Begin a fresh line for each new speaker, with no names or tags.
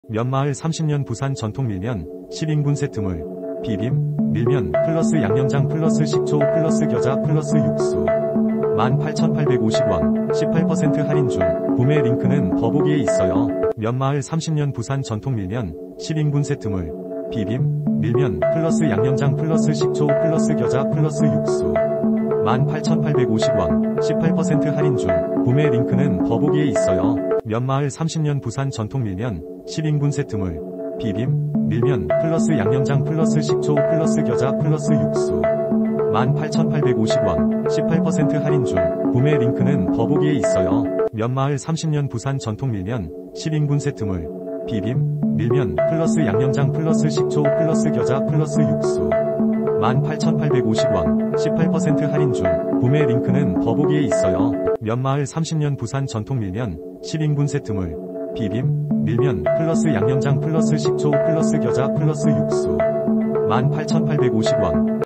면마을 30년 부산 전통 밀면 10인분 세트물 비빔 밀면 플러스 양념장 플러스 식초 플러스 겨자 플러스 육수 18,850원 18% 할인 중. 구매 링크는 더보기에 있어요. 면마을 30년 부산 전통 밀면 10인분 세트물 비빔 밀면 플러스 양념장 플러스 식초 플러스 겨자 플러스 육수 18,850원 18% 할인 중. 구매 링크는 더보기에 있어요. 면마을 30년 부산 전통 밀면 10인분 세트물 비빔 밀면 플러스 양념장 플러스 식초 플러스 겨자 플러스 육수 18,850원 18% 할인 중. 구매 링크는 더보기에 있어요. 면마을 30년 부산 전통 밀면 10인분 세트물 비빔 밀면 플러스 양념장 플러스 식초 플러스 겨자 플러스 육수 18,850원 18% 할인 중. 구매 링크는 더보기에 있어요. 면마을 30년 부산 전통 밀면 10인분 세트물 비빔 밀면 플러스 양념장 플러스 식초 플러스 겨자 플러스 육수 18,850원